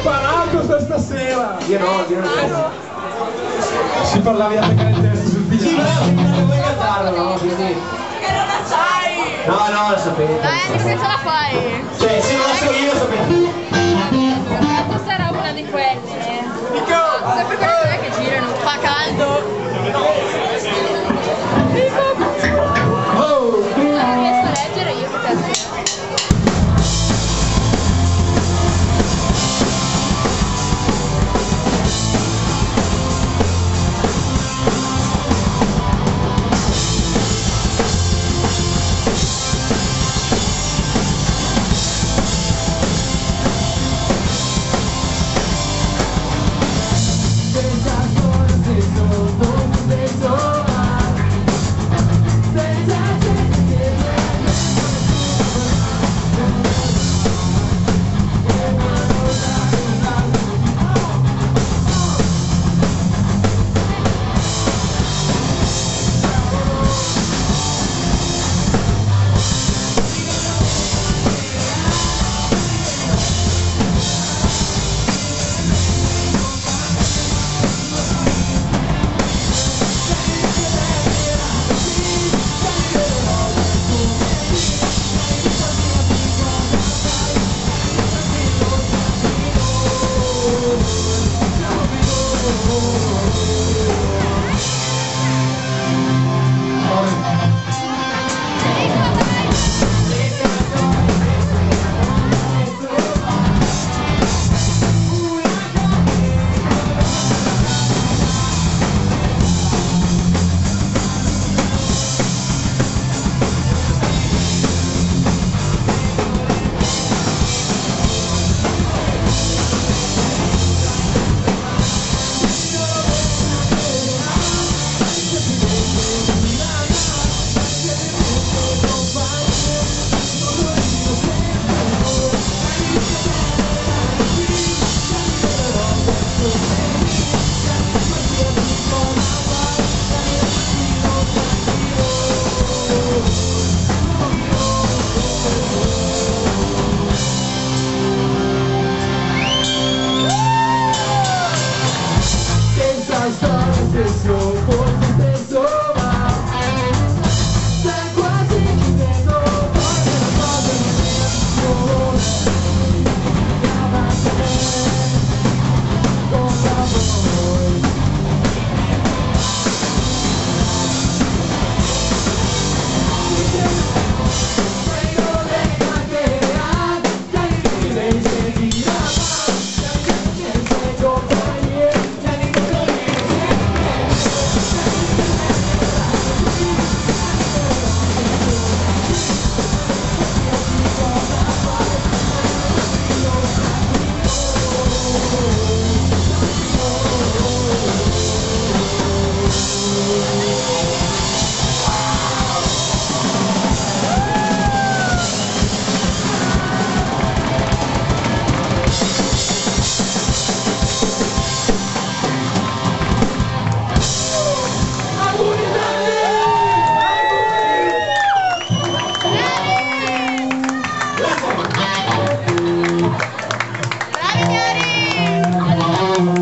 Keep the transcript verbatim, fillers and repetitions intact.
imparato stasera! Io no, io no. Si parlava di attaccare il testo sul piano. Sì, bravo, non vuoi cantarlo, no? Quindi... Che non la sai! No, no, lo sapete. Dai, anche se ce la fai! Cioè, se non la so io, lo sapete. Questa sarà una di quelle. Sempre quelle che girano, fa caldo.